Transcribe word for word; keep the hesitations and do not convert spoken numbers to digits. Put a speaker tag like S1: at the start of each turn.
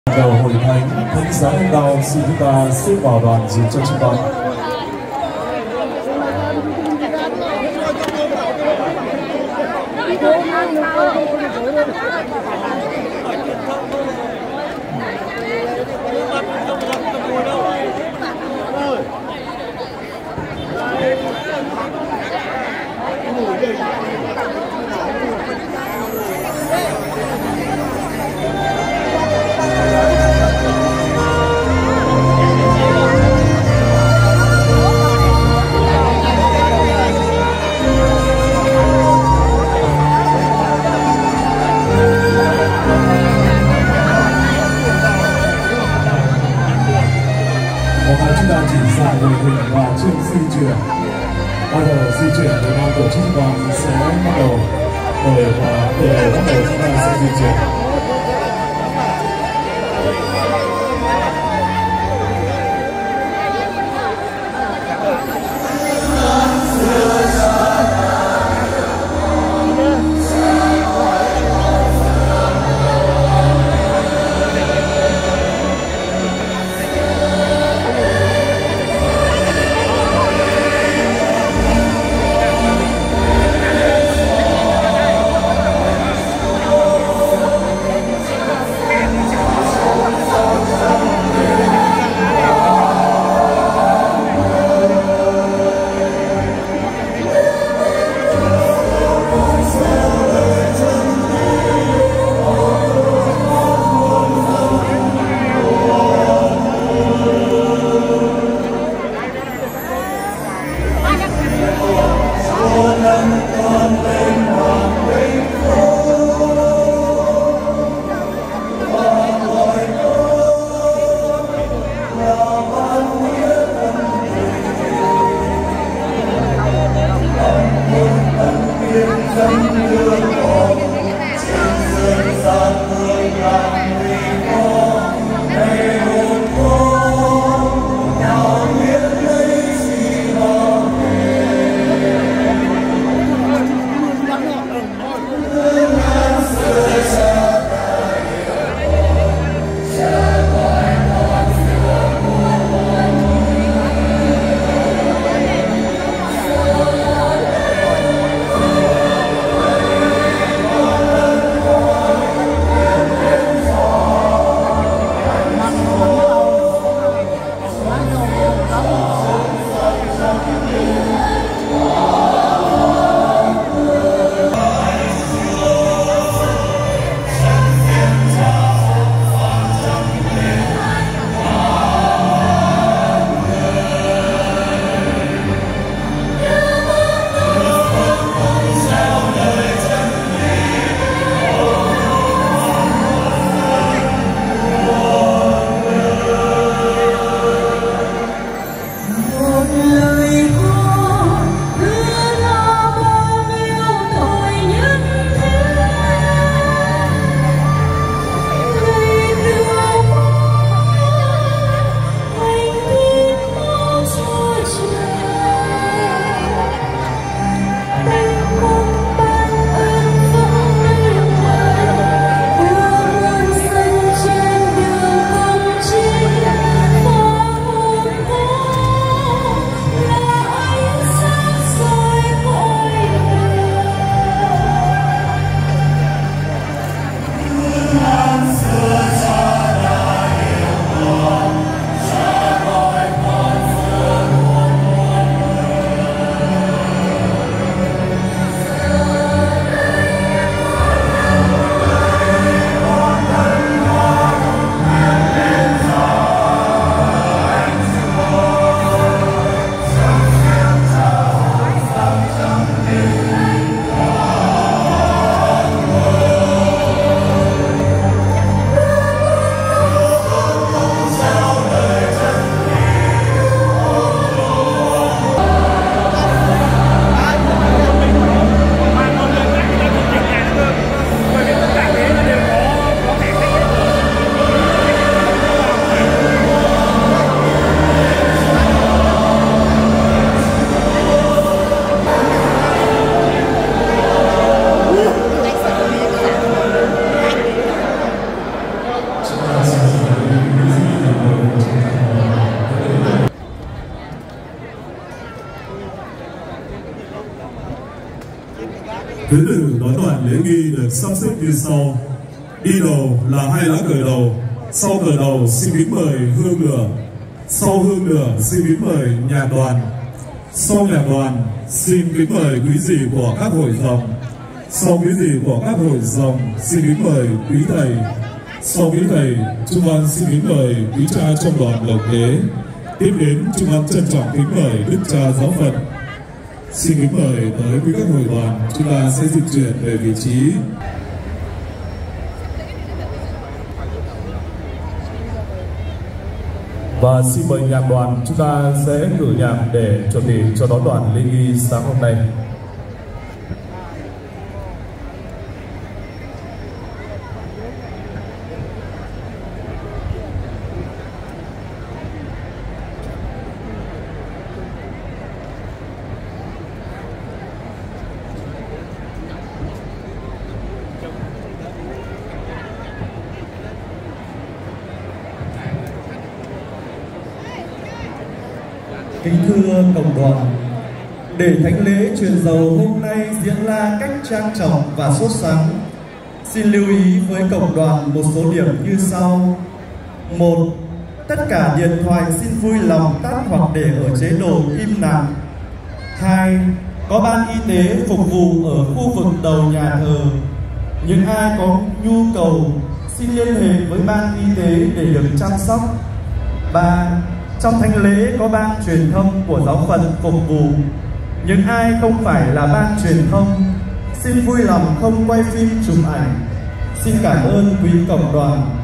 S1: đầu hội thánh thánh giá lên đầu, xin chúng ta xếp vào đoàn dịp cho chúng con. Chúng ta chỉ xài đội hình và chưa di chuyển. Bắt đầu di chuyển thì ban tổ chức đoàn sẽ bắt đầu để và để bắt đầu chúng ta sẽ di chuyển. Thứ tự đón đoàn lễ nghi được sắp xếp như sau. Đi đầu là hai lá cờ đầu, sau cờ đầu xin kính mời hương lửa, sau hương lửa xin kính mời nhạc đoàn, sau nhạc đoàn xin kính mời quý dì của các hội dòng, sau quý dì của các hội dòng xin kính mời quý thầy, sau quý thầy chúng con xin kính mời quý cha trong đoàn lộc thế. Tiếp đến chúng con trân trọng kính mời đức cha giáo phận. Xin kính mời tới quý các hội đoàn, chúng ta sẽ dịch chuyển về vị trí. Và xin mời nhạc đoàn, chúng ta sẽ cử nhạc để chuẩn bị cho đón đoàn lễ nghi sáng hôm nay.
S2: Kính thưa cộng đoàn, để thánh lễ truyền dầu hôm nay diễn ra cách trang trọng và sốt sắng, xin lưu ý với cộng đoàn một số điểm như sau. Một, tất cả điện thoại xin vui lòng tắt hoặc để ở chế độ im lặng. Hai, có ban y tế phục vụ ở khu vực đầu nhà thờ. Những ai có nhu cầu xin liên hệ với ban y tế để được chăm sóc. Ba, trong thánh lễ có ban truyền thông của giáo phận phục vụ. Những ai không phải là ban truyền thông xin vui lòng không quay phim chụp ảnh. Xin cảm ơn quý cộng đoàn.